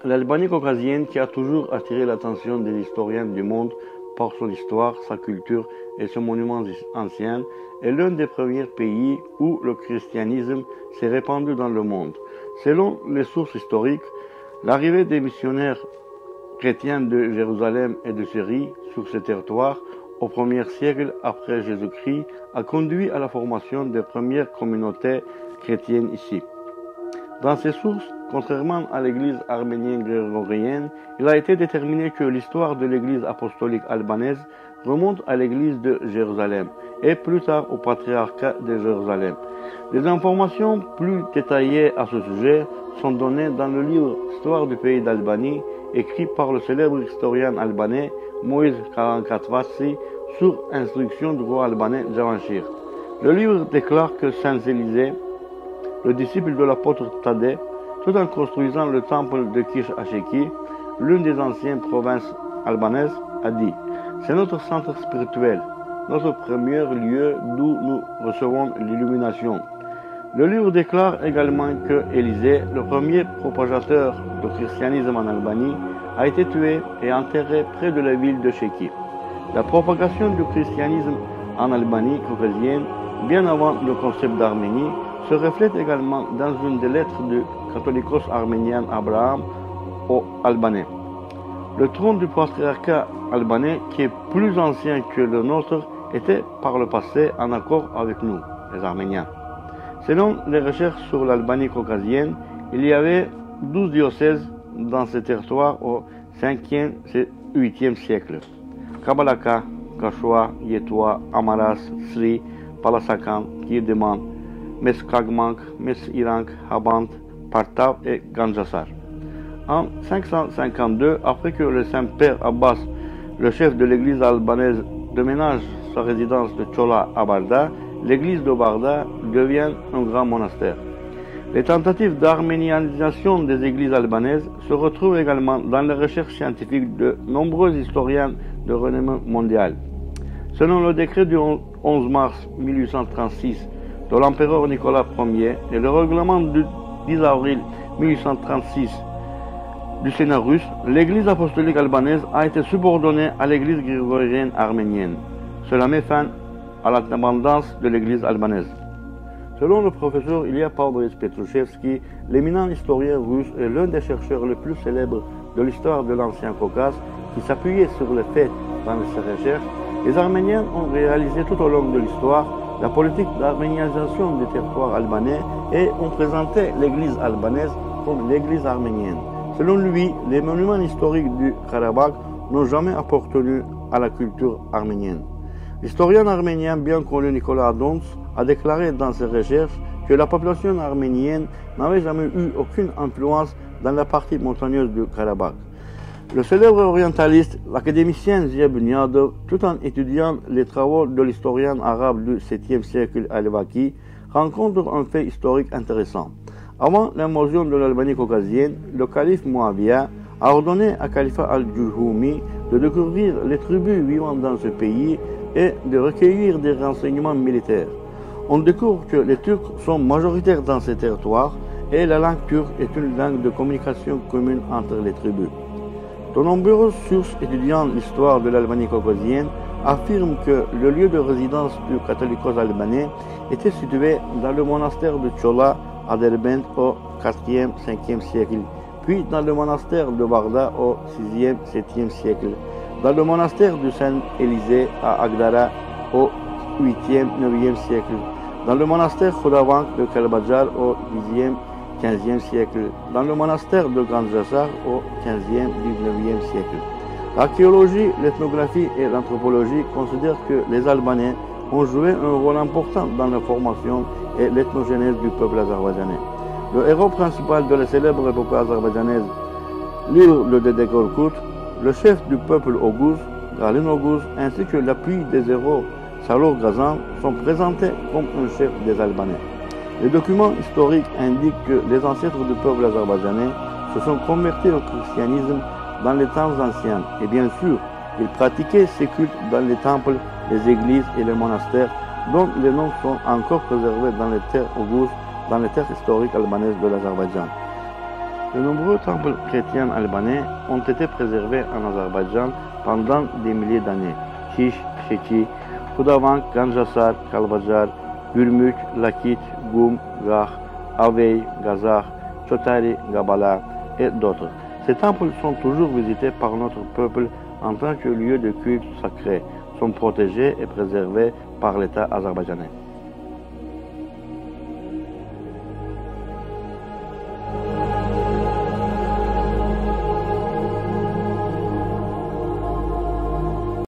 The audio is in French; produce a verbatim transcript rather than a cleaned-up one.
L'Albanie caucasienne, qui a toujours attiré l'attention des historiens du monde par son histoire, sa culture et ses monuments anciens, est l'un des premiers pays où le christianisme s'est répandu dans le monde. Selon les sources historiques, l'arrivée des missionnaires chrétiens de Jérusalem et de Syrie sur ce territoire au premier siècle après Jésus-Christ a conduit à la formation des premières communautés chrétiennes ici. Dans ces sources, contrairement à l'église arménienne grégorienne, il a été déterminé que l'histoire de l'église apostolique albanaise remonte à l'église de Jérusalem et plus tard au patriarcat de Jérusalem. Des informations plus détaillées à ce sujet sont données dans le livre Histoire du pays d'Albanie, écrit par le célèbre historien albanais Moïse Karankatvatsi sur instruction du roi albanais Javanchir. Le livre déclare que Saint Élisée, le disciple de l'apôtre Thaddée, tout en construisant le temple de Kish Asheki, l'une des anciennes provinces albanaises, a dit « C'est notre centre spirituel, notre premier lieu d'où nous recevons l'illumination. » Le livre déclare également que Élisée, le premier propagateur du christianisme en Albanie, a été tué et enterré près de la ville de Sheki. La propagation du christianisme en Albanie caucasienne, bien avant le concept d'Arménie, se reflète également dans une des lettres du catholicos arménien Abraham aux Albanais. Le trône du patriarcat albanais, qui est plus ancien que le nôtre, était par le passé en accord avec nous, les Arméniens. Selon les recherches sur l'Albanie caucasienne, il y avait douze diocèses dans ce territoire au cinquième et huitième siècle. Kabalaka, Kashoua, Yetoua, Amaras, Sri, Palasakan, Kirdeman, Meskagmank, Mesirank, Habant, Partav et Ganjasar. En cinq cent cinquante-deux, après que le Saint-Père Abbas, le chef de l'église albanaise, déménage sa résidence de Chola à Barda, l'église de Barda devient un grand monastère. Les tentatives d'arménianisation des églises albanaises se retrouvent également dans les recherches scientifiques de nombreux historiens de renommée mondiale. Selon le décret du onze mars mille huit cent trente-six de l'empereur Nicolas Ier et le règlement du dix avril mille huit cent trente-six du Sénat russe, l'église apostolique albanaise a été subordonnée à l'église grégorienne arménienne. Cela met fin à l'indépendance de l'église albanaise. Selon le professeur Ilya Pavlovich Petrouchevski, l'éminent historien russe est l'un des chercheurs les plus célèbres de l'histoire de l'ancien Caucase, qui s'appuyait sur les faits dans ses recherches. Les Arméniens ont réalisé tout au long de l'histoire la politique d'arménianisation des territoires albanais et ont présenté l'église albanaise comme l'église arménienne. Selon lui, les monuments historiques du Karabakh n'ont jamais appartenu à la culture arménienne. L'historien arménien bien connu Nicolas Adons a déclaré dans ses recherches que la population arménienne n'avait jamais eu aucune influence dans la partie montagneuse du Karabakh. Le célèbre orientaliste, l'académicien Ziya Bunyadov, tout en étudiant les travaux de l'historien arabe du septième siècle Al-Waqi, rencontre un fait historique intéressant. Avant l'invasion de l'Albanie caucasienne, le calife Muawiyah a ordonné à Khalifa al-Juhumi de découvrir les tribus vivant dans ce pays et de recueillir des renseignements militaires. On découvre que les Turcs sont majoritaires dans ces territoires et la langue turque est une langue de communication commune entre les tribus. De nombreuses sources étudiant l'histoire de l'Albanie caucasienne affirment que le lieu de résidence du catholicos albanais était situé dans le monastère de Chola à Derbent au quatrième cinquième siècle, puis dans le monastère de Barda au sixième septième siècle, dans le monastère de Saint-Élisée à Agdara au huitième neuvième siècle, dans le monastère Khudavank de Kalbajar au dixième quinzième siècle, dans le monastère de Ganjasar au quinzième dix-neuvième siècle. L'archéologie, l'ethnographie et l'anthropologie considèrent que les Albanais ont joué un rôle important dans la formation et l'ethnogénèse du peuple azerbaïdjanais. Le héros principal de la célèbre épopée azerbaïdjanaise, l'île de Dedekorkut, le chef du peuple Oghuz, Galin Oghuz, ainsi que l'appui des héros Salur Gazan sont présentés comme un chef des Albanais. Les documents historiques indiquent que les ancêtres du peuple azerbaïdjanais se sont convertis au christianisme dans les temps anciens et bien sûr, ils pratiquaient ces cultes dans les temples, les églises et les monastères dont les noms sont encore préservés dans les terres oghuz, dans les terres historiques albanaises de l'Azerbaïdjan. De nombreux temples chrétiens albanais ont été préservés en Azerbaïdjan pendant des milliers d'années. Şiş, Şeki, Xudavank, Ganjasar, Kalbajar, Gürmük, Lakit, Gum, Gah, Avey, Gazakh, Chotari, Gabala et d'autres. Ces temples sont toujours visités par notre peuple en tant que lieu de culte sacré, sont protégés et préservés par l'État azerbaïdjanais.